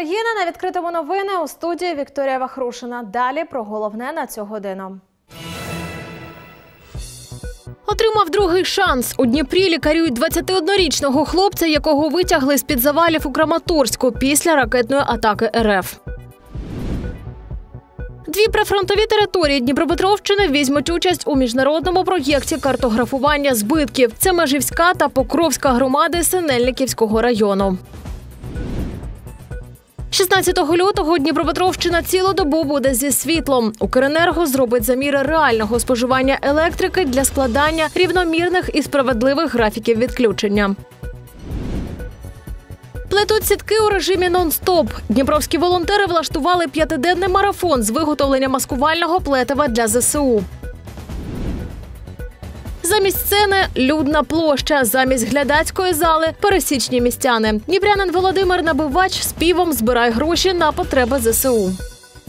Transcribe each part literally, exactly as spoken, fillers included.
країни. На відкритому новини у студії Вікторія Вахрушина. Далі про головне на цю годину. Отримав другий шанс. У Дніпрі лікарюють двадцятиоднорічного хлопця, якого витягли з-під завалів у Краматорську після ракетної атаки ер еф. Дві прифронтові території Дніпропетровщини візьмуть участь у міжнародному проєкті картографування збитків. Це Межівська та Покровська громади Синельниківського району. шістнадцятого лютого Дніпропетровщина цілу добу буде зі світлом. Укренерго зробить заміри реального споживання електрики для складання рівномірних і справедливих графіків відключення. Плетуть сітки у режимі нон-стоп. Дніпровські волонтери влаштували п'ятиденний марафон з виготовлення маскувального плетива для зе се у. Замість сцени – людна площа, замість глядацької зали – пересічні містяни. Дніпрянин Володимир Набивач співом збирає гроші на потреби зе се у.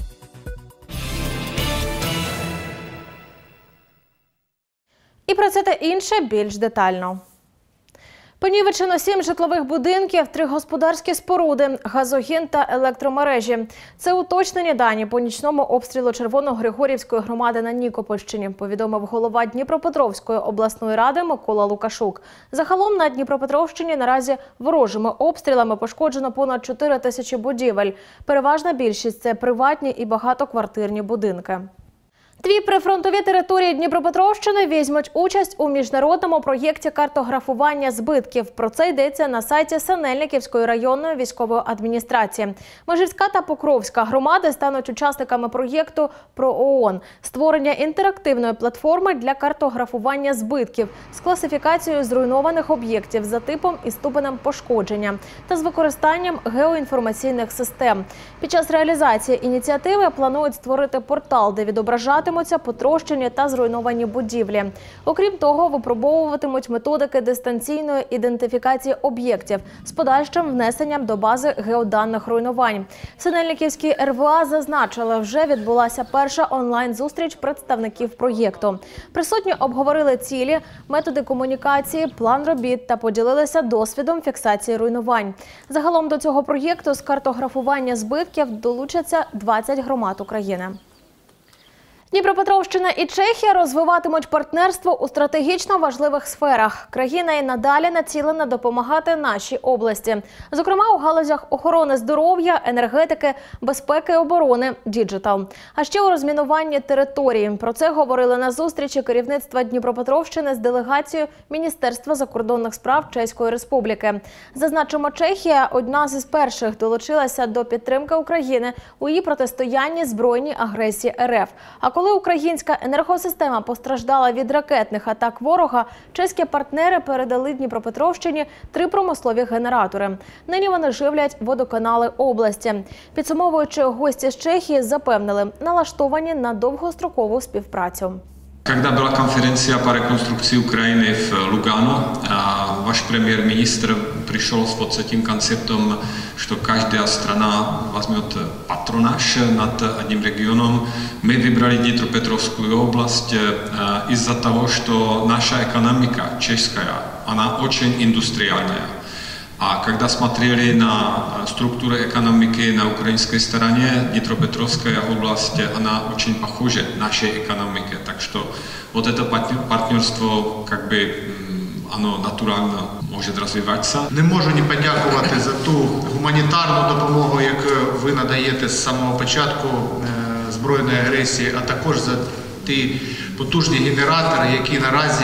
І про це та інше більш детально. Понівечено сім житлових будинків, три господарські споруди, газогін та електромережі. Це уточнені дані по нічному обстрілу Червоно-Григорівської громади на Нікопольщині, повідомив голова Дніпропетровської обласної ради Микола Лукашук. Загалом на Дніпропетровщині наразі ворожими обстрілами пошкоджено понад чотири тисячі будівель. Переважна більшість – це приватні і багатоквартирні будинки. Дві прифронтові території Дніпропетровщини візьмуть участь у міжнародному проєкті картографування збитків. Про це йдеться на сайті Синельниківської районної військової адміністрації. Межівська та Покровська громади стануть учасниками проєкту «ПРООН» – створення інтерактивної платформи для картографування збитків з класифікацією зруйнованих об'єктів за типом і ступенем пошкодження та з використанням геоінформаційних систем. Під час реалізації ініціативи планують створити портал, де відображати потрощені та зруйновані будівлі. Окрім того, випробовуватимуть методики дистанційної ідентифікації об'єктів з подальшим внесенням до бази геоданних руйнувань. Синельниківські ер ве а зазначили, вже відбулася перша онлайн-зустріч представників проєкту. Присутні обговорили цілі, методи комунікації, план робіт та поділилися досвідом фіксації руйнувань. Загалом до цього проєкту з картографування збитків долучаться двадцять громад України. Дніпропетровщина і Чехія розвиватимуть партнерство у стратегічно важливих сферах. Країна і надалі націлена допомагати нашій області. Зокрема, у галузях охорони здоров'я, енергетики, безпеки і оборони, діджитал. А ще у розмінуванні території. Про це говорили на зустрічі керівництва Дніпропетровщини з делегацією Міністерства закордонних справ Чеської Республіки. Зазначимо, Чехія одна з перших долучилася до підтримки України у її протистоянні збройній агресії ер еф. А коли українська енергосистема постраждала від ракетних атак ворога, чеські партнери передали Дніпропетровщині три промислові генератори. Нині вони живлять водоканали області. Підсумовуючи, гості з Чехії запевнили, налаштовані на довгострокову співпрацю. Когда была конференция по реконструкции Украины в Лугану, ваш премьер-министр пришел с вот этим концептом, что каждая страна возьмет патронаж над одним регионом. Мы выбрали Днепропетровскую область из-за того, что наша экономика чешская, она очень индустриальная. А когда смотрели на структуру экономики на украинской стороне, Днепропетровская область, она очень похожа нашей экономике. Так что вот это партнерство, как бы, оно натурально може розвиватися. Не можу не подякувати за ту гуманітарну допомогу, яку ви надаєте з самого початку збройної агресії, а також за ті потужні генератори, які наразі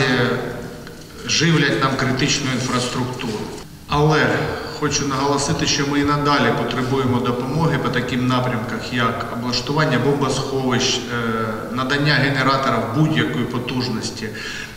живлять нам критичну інфраструктуру. Але хочу наголосити, що ми і надалі потребуємо допомоги по таким напрямках, як облаштування бомбосховищ, надання генераторів будь-якої потужності,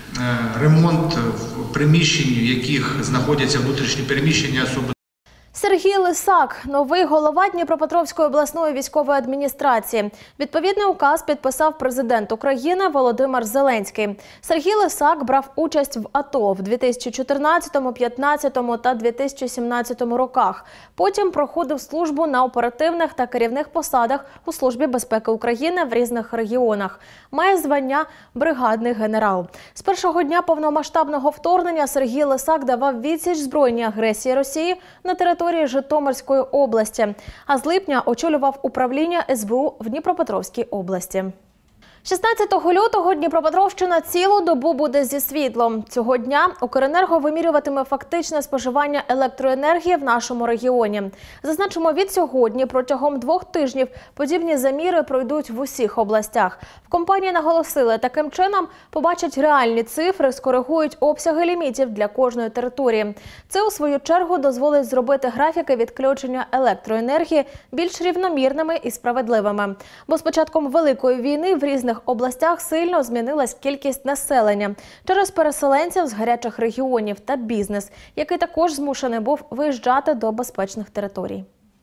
ремонт в приміщенні, в яких знаходяться внутрішні переміщення особи. Сергій Лисак – новий голова Дніпропетровської обласної військової адміністрації. Відповідний указ підписав президент України Володимир Зеленський. Сергій Лисак брав участь в АТО в дві тисячі чотирнадцятому, п'ятнадцятому та дві тисячі сімнадцятому роках. Потім проходив службу на оперативних та керівних посадах у Службі безпеки України в різних регіонах. Має звання бригадний генерал. З першого дня повномасштабного вторгнення Сергій Лисак давав відсіч збройній агресії Росії на території території Житомирської області, а з липня очолював управління ес бе у в Дніпропетровській області. шістнадцятого лютого Дніпропетровщина цілу добу буде зі світлом. Цього дня Укренерго вимірюватиме фактичне споживання електроенергії в нашому регіоні. Зазначимо, від сьогодні протягом двох тижнів подібні заміри пройдуть в усіх областях. В компанії наголосили, таким чином побачать реальні цифри, скоригують обсяги лімітів для кожної території. Це, у свою чергу, дозволить зробити графіки відключення електроенергії більш рівномірними і справедливими. Бо з початком Великої війни в різних В областях сильно змінилась кількість населення через переселенців з гарячих регіонів та бізнес, який також змушений був виїжджати до безпечних територій.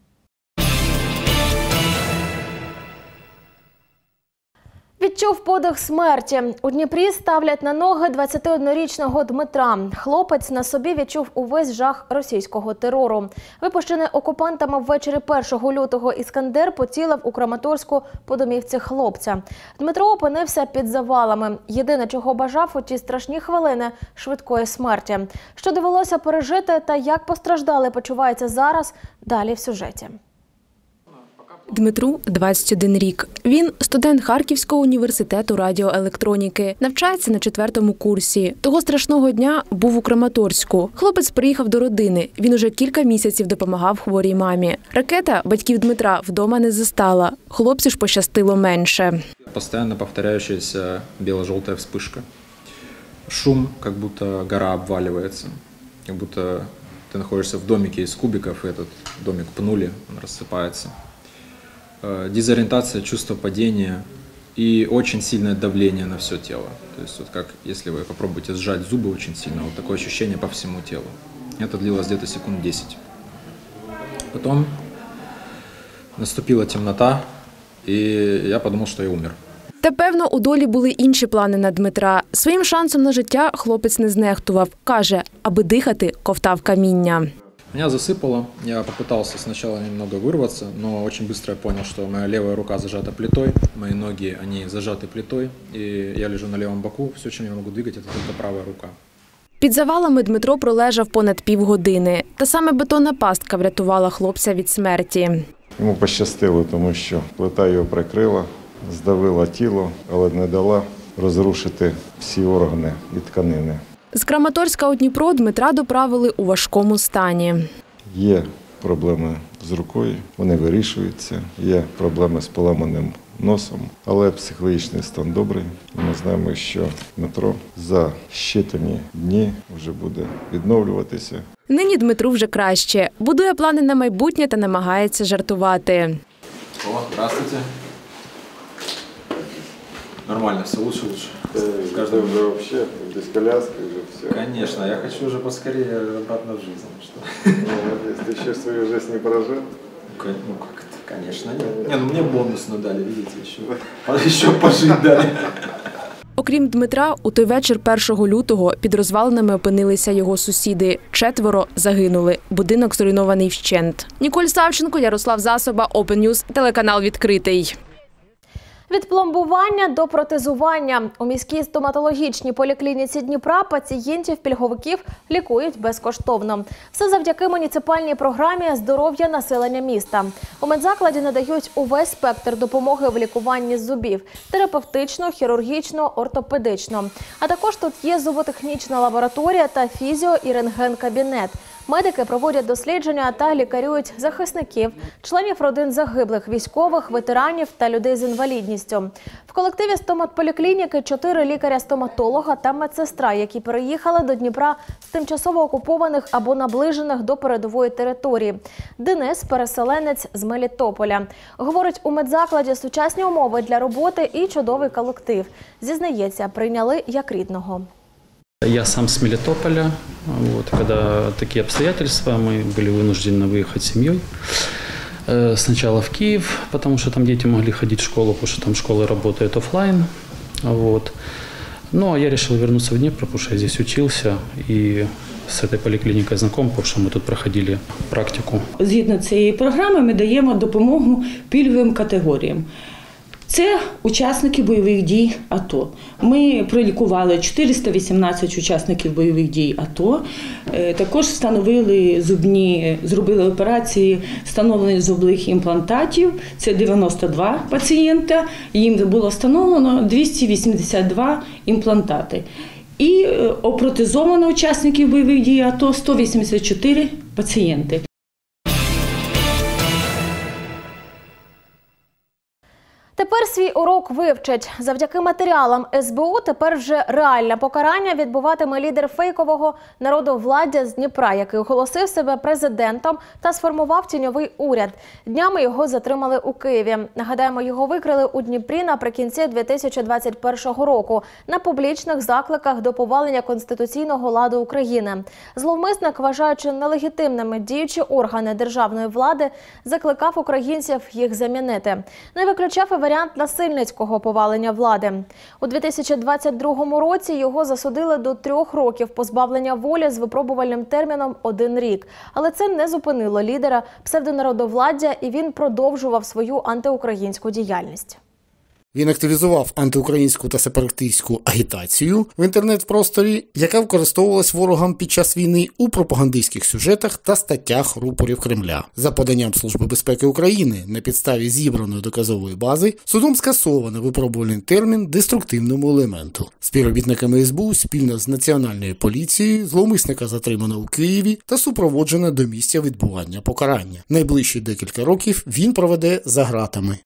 Відчув подих смерті. У Дніпрі ставлять на ноги двадцятиоднорічного Дмитра. Хлопець на собі відчув увесь жах російського терору. Випущений окупантами ввечері першого лютого «Іскандер» поцілив у Краматорську по домівці хлопця. Дмитро опинився під завалами. Єдине, чого бажав у ті страшні хвилини – швидкої смерті. Що довелося пережити та як постраждали почувається зараз – далі в сюжеті. Дмитру двадцять один рік. Він студент Харківського університету радіоелектроніки. Навчається на четвертому курсі. Того страшного дня був у Краматорську. Хлопець приїхав до родини. Він уже кілька місяців допомагав хворій мамі. Ракета батьків Дмитра вдома не застала. Хлопцю ж пощастило менше. Постоянно повторяющаяся бело-желтая вспышка. Шум, как будто гора обваливается. Как будто ты находишься в домике из кубиков, и этот домик пнули, он рассыпается. Дезориентация, чувство падения и очень сильное давление на все тело. То есть вот как если вы попробуете сжать зубы очень сильно, вот такое ощущение по всему телу. Это длилось где-то секунд десять. Потом наступила темнота, и я подумал, что я умер. Та, певно, у долі були інші плани на Дмитра. Своїм шансом на життя хлопець не знехтував. Каже, аби дихати, ковтав каміння. Меня засыпало, я попытался сначала немного вырваться, но очень быстро я понял, что моя левая рука зажата плитой, мои ноги, они зажаты плитой, и я лежу на левом боку, все, чем я могу двигать, это только правая рука. Під завалами Дмитро пролежав понад півгодини. Та саме бетонна пастка врятувала хлопця від смерті. Йому пощастило, тому що плита його прикрила, здавила тіло, але не дала розрушити всі органи і тканини. З Краматорська у Дніпро Дмитра доправили у важкому стані. Є проблеми з рукою, вони вирішуються, є проблеми з поламаним носом, але психологічний стан добрий. Ми знаємо, що Дмитро за щитані дні вже буде відновлюватися. Нині Дмитру вже краще. Будує плани на майбутнє та намагається жартувати. О, здравствуйте. Нормально, все лучше, лучше. Каждый уже вообще без коляски уже все. Конечно, я хочу уже поскорее обратно в жизнь. Что? Ну, если еще свою жизнь не прожил. Ну как это, конечно, нет. Не, ну мне бонусно дали, видите, еще, еще пожить дали. Окрім Дмитра, у той вечір першого лютого під розвалинами опинилися його сусіди. Четверо загинули. Будинок зруйнований вщент. Ніколь Савченко, Ярослав Засоба, Open News, телеканал «Відкритий». Від пломбування до протезування. У міській стоматологічній поліклініці Дніпра пацієнтів-пільговиків лікують безкоштовно. Все завдяки муніципальній програмі «Здоров'я населення міста». У медзакладі надають увесь спектр допомоги в лікуванні зубів – терапевтично, хірургічно, ортопедично. А також тут є зуботехнічна лабораторія та фізіо- і рентген-кабінет. Медики проводять дослідження та лікарюють захисників, членів родин загиблих, військових, ветеранів та людей з інвалідністю. В колективі стоматполіклініки чотири лікаря-стоматолога та медсестра, які переїхали до Дніпра з тимчасово окупованих або наближених до передової території. Денис – переселенець з Мелітополя. Говорить, у медзакладі сучасні умови для роботи і чудовий колектив. Зізнається, прийняли як рідного. Я сам с Мелитополя. Вот, когда такие обстоятельства, мы были вынуждены выехать с семьей. Сначала в Киев, потому что там дети могли ходить в школу, потому что там школы работают офлайн. Вот. Ну, а я решил вернуться в Днепр, потому что я здесь учился и з цією поліклінікою знайомий, тому що ми тут проходили практику. Згідно цієї програми ми даємо допомогу пільговим категоріям. Це учасники бойових дій АТО. Ми пролікували чотириста вісімнадцять учасників бойових дій АТО. Також встановили зубні, зробили операції встановлення зубних імплантатів. Це дев'яносто два пацієнта. Їм було встановлено двісті вісімдесят два імплантати. І опротезовано учасників бойових дій АТО сто вісімдесят чотири пацієнти. Тепер свій урок вивчать. Завдяки матеріалам ес бе у тепер вже реальне покарання відбуватиме лідер фейкового народовладдя з Дніпра, який оголосив себе президентом та сформував тіньовий уряд. Днями його затримали у Києві. Нагадаємо, його викрили у Дніпрі наприкінці дві тисячі двадцять першого року на публічних закликах до повалення конституційного ладу України. Зловмисник, вважаючи нелегітимними діючі органи державної влади, закликав українців їх замінити. Не виключав і варіант насильницького повалення влади. У дві тисячі двадцять другому році його засудили до трьох років позбавлення волі з випробувальним терміном один рік. Але це не зупинило лідера псевдонародовладдя, і він продовжував свою антиукраїнську діяльність. Він активізував антиукраїнську та сепаратистську агітацію в інтернет-просторі, яка використовувалась ворогам під час війни у пропагандистських сюжетах та статтях рупорів Кремля. За поданням Служби безпеки України, на підставі зібраної доказової бази, судом скасовано випробувальний термін деструктивному елементу. Співробітниками ес бе у спільно з Національною поліцією зловмисника затримано у Києві та супроводжено до місця відбування покарання. Найближчі декілька років він проведе за ґратами.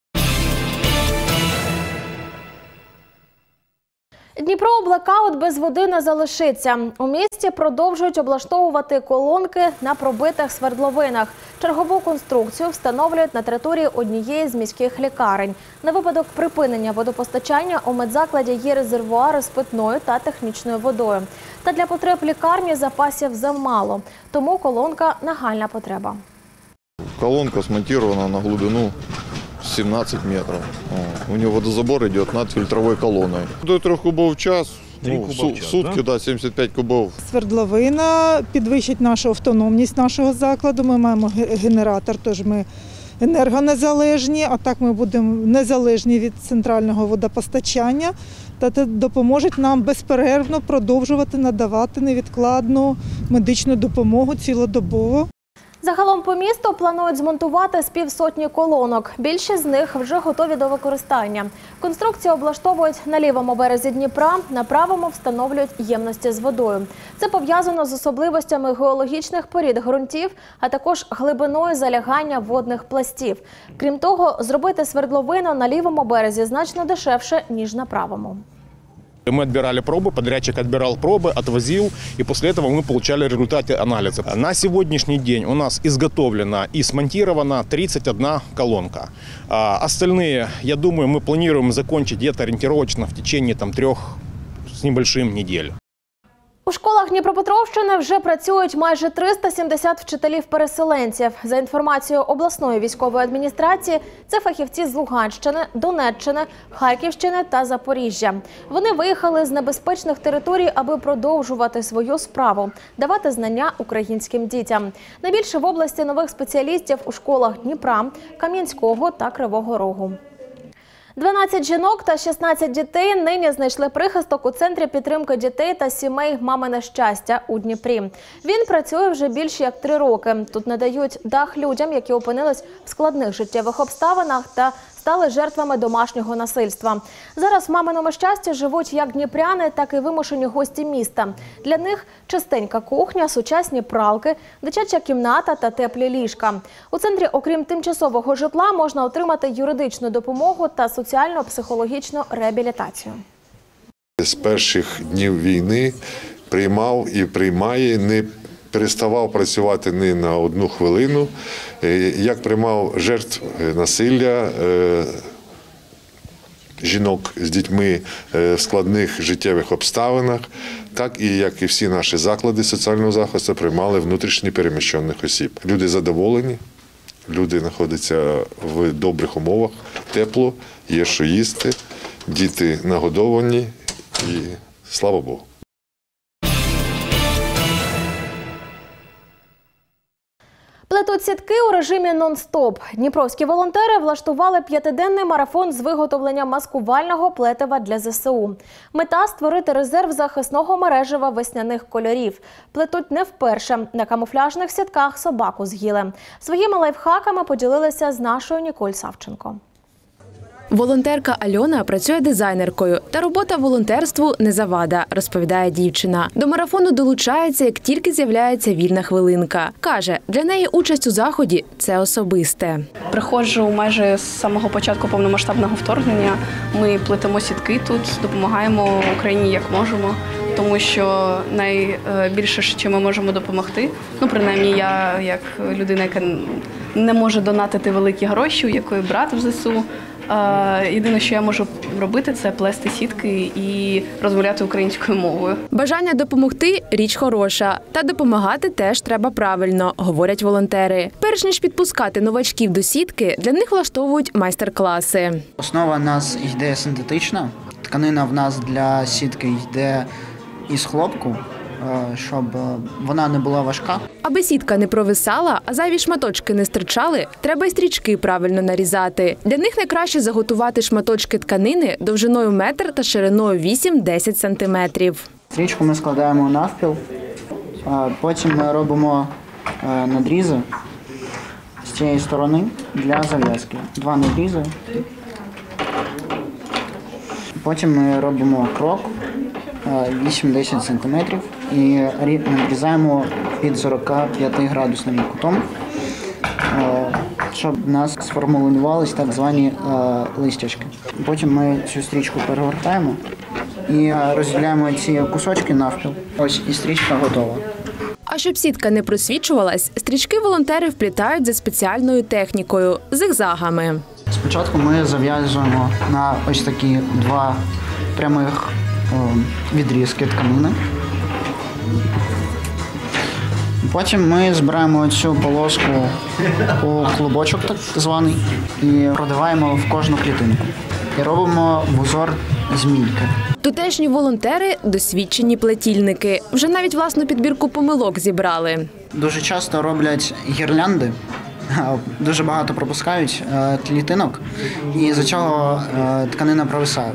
Дніпро блекаут без води не залишиться. У місті продовжують облаштовувати колонки на пробитих свердловинах. Чергову конструкцію встановлюють на території однієї з міських лікарень. На випадок припинення водопостачання у медзакладі є резервуари з питною та технічною водою. Та для потреб лікарні запасів замало. Тому колонка – нагальна потреба. Колонка смонтирована на глубину семнадцать метров. У него водозабор идет над фильтровой колонной. До трех кубов в час, ну, в час, сутки, да? Да, сімдесят п'ять кубов. Свердловина підвищить нашу автономність нашого закладу. Ми маємо генератор, тож ми енергонезалежні, а так ми будемо незалежні від центрального водопостачання. Та це допоможе нам безперервно продовжувати надавати невідкладну медичну допомогу цілодобово. Загалом по місту планують змонтувати з півсотні колонок. Більшість з них вже готові до використання. Конструкцію облаштовують на лівому березі Дніпра, на правому встановлюють ємності з водою. Це пов'язано з особливостями геологічних порід ґрунтів, а також глибиною залягання водних пластів. Крім того, зробити свердловину на лівому березі значно дешевше, ніж на правому. Мы отбирали пробы, подрядчик отбирал пробы, отвозил, и после этого мы получали результаты анализа. На сегодняшний день у нас изготовлена и смонтирована тридцать одна колонка. А остальные, я думаю, мы планируем закончить где-то ориентировочно в течение там, трех с небольшим недель. У школах Дніпропетровщини вже працюють майже триста сімдесят вчителів-переселенців. За інформацією обласної військової адміністрації, це фахівці з Луганщини, Донеччини, Харківщини та Запоріжжя. Вони виїхали з небезпечних територій, аби продовжувати свою справу – давати знання українським дітям. Найбільше в області нових спеціалістів у школах Дніпра, Кам'янського та Кривого Рогу. дванадцять жінок та шістнадцять дітей нині знайшли прихисток у Центрі підтримки дітей та сімей «Мамине щастя» у Дніпрі. Він працює вже більше як три роки. Тут надають дах людям, які опинились в складних життєвих обставинах та стали жертвами домашнього насильства. Зараз в «Маминому щасті» живуть як дніпряни, так і вимушені гості міста. Для них чистенька кухня, сучасні пралки, дитяча кімната та теплі ліжка. У центрі, окрім тимчасового житла, можна отримати юридичну допомогу та соціально-психологічну реабілітацію. З перших днів війни приймав і приймає, не переставав працювати ні на одну хвилину, як приймав жертв насилля, жінок з дітьми в складних життєвих обставинах, так і, як і всі наші заклади соціального захисту, приймали внутрішньо переміщених осіб. Люди задоволені, люди знаходяться в добрих умовах, тепло, є що їсти, діти нагодовані і слава Богу. Плетуть сітки у режимі нон-стоп. Дніпровські волонтери влаштували п'ятиденний марафон з виготовлення маскувального плетива для зе се у. Мета – створити резерв захисного мережева весняних кольорів. Плетуть не вперше. На камуфляжних сітках собаку з'їли. Своїми лайфхаками поділилися з нашою Ніколь Савченко. Волонтерка Альона працює дизайнеркою, та робота волонтерству не завада, розповідає дівчина. До марафону долучається, як тільки з'являється вільна хвилинка. Каже, для неї участь у заході – це особисте. Приходжу майже з самого початку повномасштабного вторгнення. Ми плетемо сітки тут, допомагаємо Україні як можемо. Тому що найбільше, чим ми можемо допомогти, ну, принаймні я, як людина, яка не може донатити великі гроші, у якої брат в зе се у, єдине, що я можу робити, це плести сітки і розмовляти українською мовою. Бажання допомогти – річ хороша. Та допомагати теж треба правильно, говорять волонтери. Перш ніж підпускати новачків до сітки, для них влаштовують майстер-класи. Основа в нас йде синтетична. Тканина в нас для сітки йде із хлопку, щоб вона не була важка. Аби сітка не провисала, а зайві шматочки не стирчали, треба й стрічки правильно нарізати. Для них найкраще заготувати шматочки тканини довжиною метр та шириною вісім-десять сантиметрів. Стрічку ми складаємо навпіл, потім ми робимо надрізи з цієї сторони для зав'язки. Два надрізи. Потім ми робимо крок вісім-десять сантиметрів і надрізаємо під сорок п'ять градусним кутом, щоб у нас сформулювалися так звані листячки. Потім ми цю стрічку перегортаємо і розділяємо ці кусочки навпіл. Ось і стрічка готова. А щоб сітка не просвічувалась, стрічки волонтери вплітають за спеціальною технікою – зигзагами. Спочатку ми зав'язуємо на ось такі два прямих відрізки тканини. Потім ми збираємо цю полоску у клубочок так званий і продаваємо в кожну клітинку. І робимо вузор змійки. Тутешні волонтери – досвідчені плетільники. Вже навіть власну підбірку помилок зібрали. Дуже часто роблять гірлянди. Дуже багато пропускають клітинок, і за цього тканина провисає.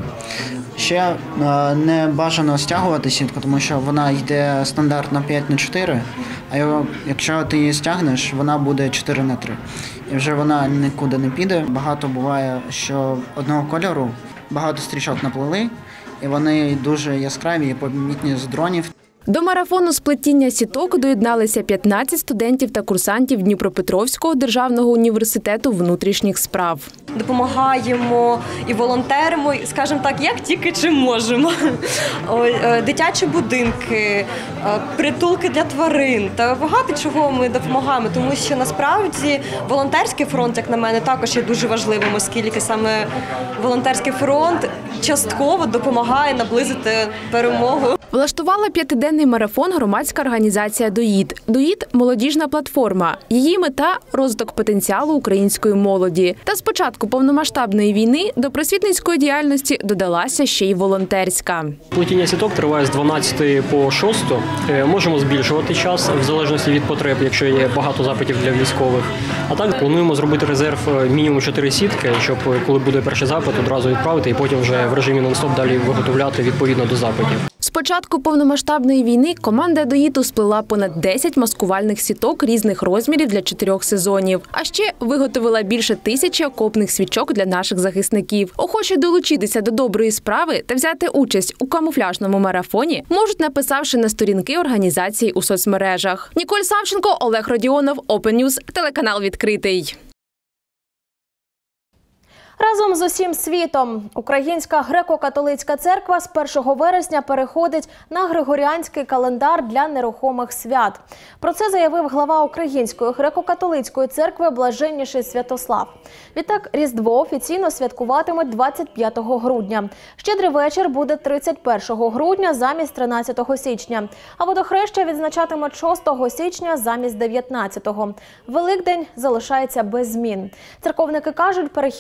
Ще не бажано стягувати сітку, тому що вона йде стандартно п'ять на чотири, а якщо ти її стягнеш, вона буде чотири на три. І вже вона нікуди не піде. Багато буває, що одного кольору багато стрічок наплели, і вони дуже яскраві і помітні з дронів. До марафону з плетіння сіток доєдналися п'ятнадцять студентів та курсантів Дніпропетровського державного університету внутрішніх справ. Допомагаємо і волонтеримо, скажімо так, як тільки чим можемо. Дитячі будинки, притулки для тварин та багато чого ми допомагаємо, тому що насправді волонтерський фронт, як на мене, також є дуже важливим, оскільки саме волонтерський фронт частково допомагає наблизити перемогу. Влаштувала п'ятиденний марафон громадська організація «ДОІД». «ДОІД» – молодіжна платформа. Її мета – розвиток потенціалу української молоді. Та з початку повномасштабної війни до просвітницької діяльності додалася ще й волонтерська. Плетіння сіток триває з дванадцятої по шосту. Можемо збільшувати час в залежності від потреб, якщо є багато запитів для військових. А так плануємо зробити резерв мінімум чотири сітки, щоб коли буде перший запит, одразу відправити і потім вже в режимі нон-стоп далі виготовляти відповідно до запитів. З початку повномасштабної війни команда «ДОІДу» сплела понад десять маскувальних сіток різних розмірів для чотирьох сезонів. А ще виготовила більше тисячі окопних свічок для наших захисників. Охочі долучитися до доброї справи та взяти участь у камуфляжному марафоні можуть, написавши на сторінки організації у соцмережах. Ніколь Савченко, Олег Родіонов, Open News, телеканал «Відкритий». Разом з усім світом Українська греко-католицька церква з першого вересня переходить на григоріанський календар для нерухомих свят. Про це заявив глава Української греко-католицької церкви Блаженніший Святослав. Відтак, Різдво офіційно святкуватимуть двадцять п'ятого грудня. Щедрий вечір буде тридцять першого грудня замість тринадцятого січня. А водохреща відзначатимуть шостого січня замість дев'ятнадцятого. Великдень залишається без змін. Церковники кажуть, перехід до григоріанського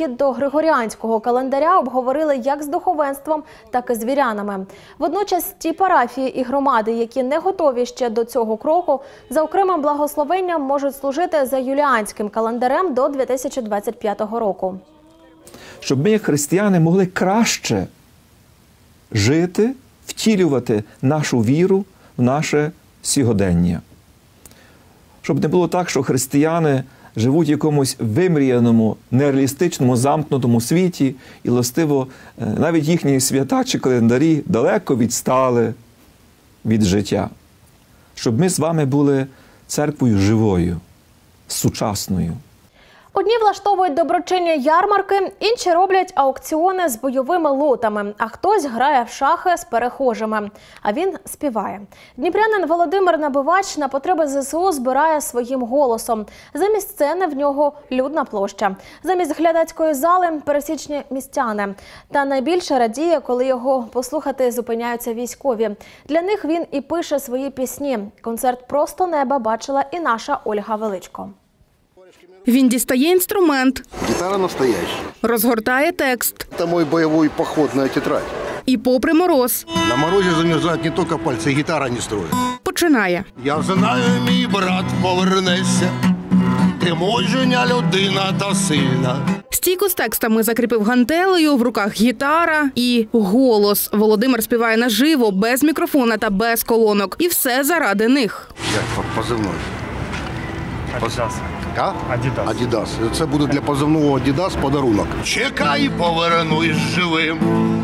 Григоріанського календаря обговорили як з духовенством, так і з вірянами. Водночас ті парафії і громади, які не готові ще до цього кроку, за окремим благословенням можуть служити за юліанським календарем до дві тисячі двадцять п'ятого року. Щоб ми, як християни, могли краще жити, втілювати нашу віру в наше сьогодення. Щоб не було так, що християни живуть в якомусь вимріяному, нереалістичному, замкнутому світі, і, властиво, навіть їхні свята чи календарі далеко відстали від життя. Щоб ми з вами були церквою живою, сучасною. Одні влаштовують доброчинні ярмарки, інші роблять аукціони з бойовими лотами, а хтось грає в шахи з перехожими, а він співає. Дніпрянин Володимир Набивач на потреби зе се у збирає своїм голосом. Замість сцени в нього людна площа. Замість глядацької зали – пересічні містяни. Та найбільше радіє, коли його послухати зупиняються військові. Для них він і пише свої пісні. Концерт «Просто неба» бачила і наша Ольга Величко. Він дістає інструмент, гітара настояща, розгортає текст. Це мій бойовий походна тетрадь. І попри мороз. На морозі замерзають не тільки пальці, гітара не строїть. Починає. Я знаю, мій брат повернеться, ти мужня людина та сильна. Стійку з текстами закріпив гантелею, в руках гітара і голос. Володимир співає наживо, без мікрофона та без колонок. І все заради них. Як позивний? Адідас. А? Адідас. Адідас. Це буде для позивного Адідас подарунок. Чекай, повернусь живим.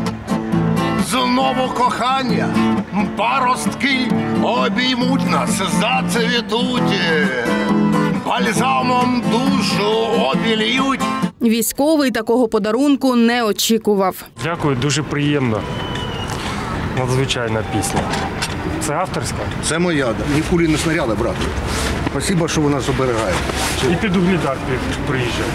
Знову кохання, паростки обіймуть нас, зацвітуть. Бальзамом душу обільють. Військовий такого подарунку не очікував. Дякую, дуже приємно. Надзвичайна пісня. Це авторська? Це моя. Ні кулі, ні снаряди, брат. Спасибо, що ви нас оберігаєте. І під Угледар приїжджаю.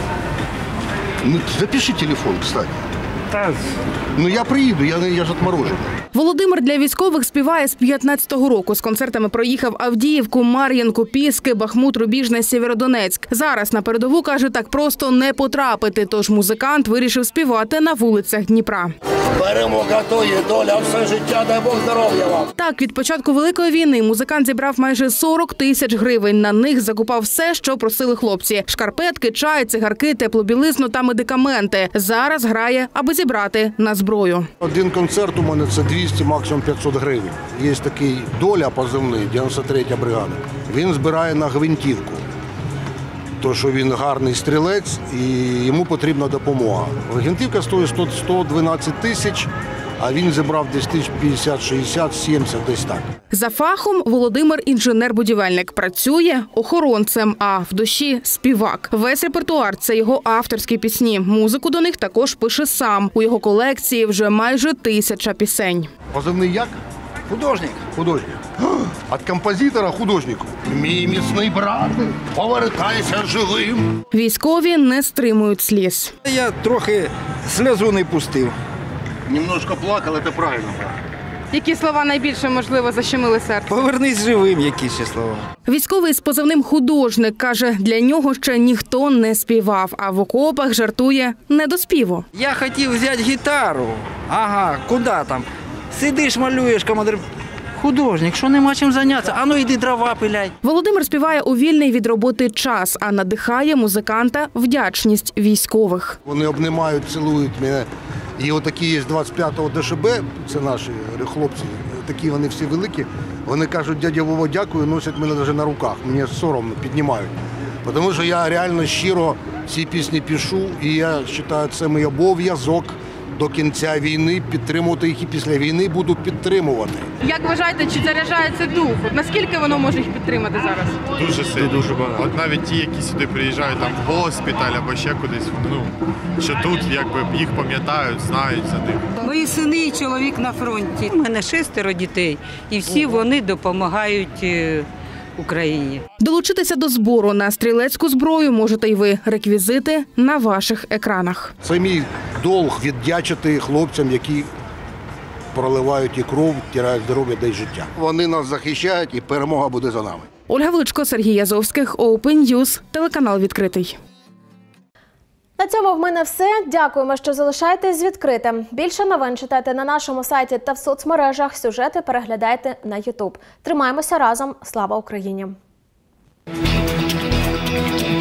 Ну, запиши телефон, кстати. Та... Ну я приїду, я, я ж отморожений. Володимир для військових співає з п'ятнадцятого року. З концертами проїхав Авдіївку, Мар'їнку, Піски, Бахмут, Рубіжне, Сєвєродонецьк. Зараз на передову, каже, так просто не потрапити. Тож музикант вирішив співати на вулицях Дніпра. Перемога то є доля, все життя, дай Бог здоров'я вам. Так, від початку Великої війни музикант зібрав майже сорок тисяч гривень. На них закупав все, що просили хлопці. Шкарпетки, чай, цигарки, теплобілизну та медикаменти. Зараз грає, аби зібрати на зброю. Один концерт у мене – це двісті, максимум п'ятсот гривень. Є такий Доля позивний, дев'яносто третя бригада. Він збирає на гвинтівку. То, що він гарний стрілець і йому потрібна допомога. Гвинтівка стоїть сто дванадцять тисяч, а він зібрав десь тисяч п'ятдесят, шістдесят, сімдесят, десь так. За фахом Володимир – інженер-будівельник. Працює охоронцем, а в душі – співак. Весь репертуар – це його авторські пісні. Музику до них також пише сам. У його колекції вже майже тисяча пісень. Позивний як? Художник. Художник. Від композитора художнику. Мій міцний брат, повертайся живим. Військові не стримують сліз. Я трохи сльозу не пустив. Немножко плакав, це правильно. Які слова найбільше, можливо, защемили серце? Повернись живим, які ще слова. Військовий з позивним «Художник» каже, для нього ще ніхто не співав, а в окопах жартує не до співу. Я хотів взяти гітару. Ага, куди там? Сидиш, малюєш, командир. Художник, що нема чим зайнятися? А ну йди дрова пиляй. Володимир співає у вільний від роботи час, а надихає музиканта вдячність військових. Вони обнімають, цілують мене. І отакі є двадцять п'ятого Де Ше Бе, це наші хлопці, такі вони всі великі. Вони кажуть, дядя Вова, дякую, носять мене навіть на руках. Мені соромно, піднімають. Тому що я реально щиро ці пісні пишу, і я вважаю, це мій обов'язок до кінця війни підтримувати їх, і після війни буду підтримувати. Як вважаєте, чи заряджається дух? Наскільки воно може їх підтримати зараз? Дуже сильно. Дуже багато. От навіть ті, які сюди приїжджають там в госпіталь або ще кудись, ну, що тут якби їх пам'ятають, знають за них. Мої сини і чоловік на фронті. У мене шестеро дітей, і всі вони допомагають Україні. Долучитися до збору на стрілецьку зброю можете й ви. Реквізити на ваших екранах. Це мій долг віддячити хлопцям, які проливають і кров, тирають здоров'я та й життя. Вони нас захищають, і перемога буде за нами. Ольга Величко, Сергій Язовських, Open News, телеканал «Відкритий». На цьому в мене все. Дякуємо, що залишаєтесь з відкритим. Більше новин читайте на нашому сайті та в соцмережах. Сюжети переглядайте на ютуб. Тримаємося разом. Слава Україні!